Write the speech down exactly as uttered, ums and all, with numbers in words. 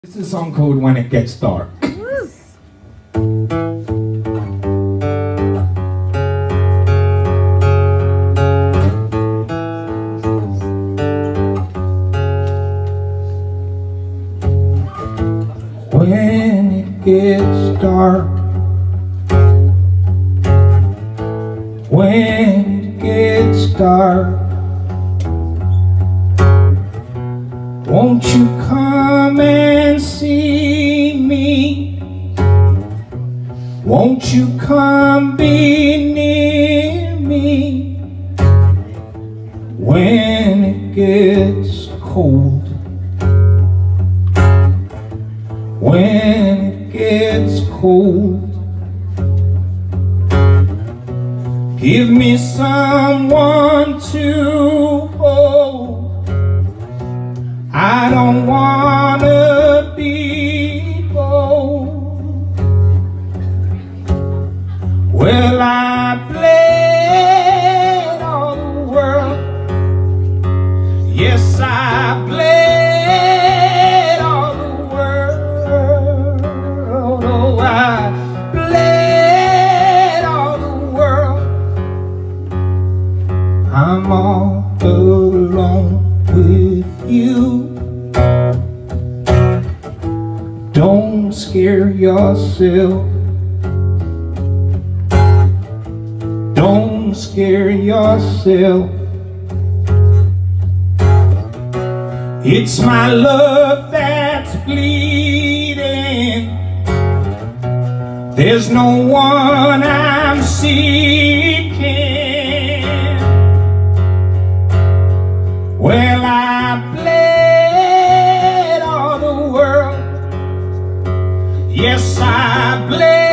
This is a song called When It Gets Dark. When it gets dark, when it gets dark, won't you come and see me? Won't you come be near me? When it gets cold, when it gets cold, give me someone to hold. I don't wanna be bold. Well, I played all the world. Yes, I played all the world. Oh, I played all the world. I'm all alone with you. Don't scare yourself. Don't scare yourself. It's my love that's bleeding. There's no one I'm seeking. Well, I played all the world. Yes, I played